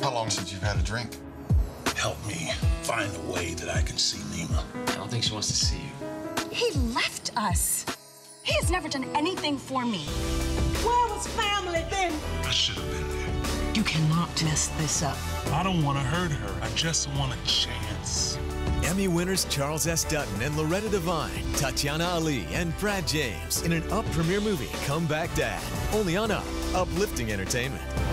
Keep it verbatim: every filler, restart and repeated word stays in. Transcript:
How long since you've had a drink? Help me find a way that I can see Nima. I don't think she wants to see you. He left us. He has never done anything for me. Where was family then? I should have been there. You cannot mess this up. I don't want to hurt her. I just want a chance. Emmy winners Charles S. Dutton and Loretta Devine, Tatiana Ali, and Brad James in an Up premiere movie, Come Back Dad. Only on Up, uplifting entertainment.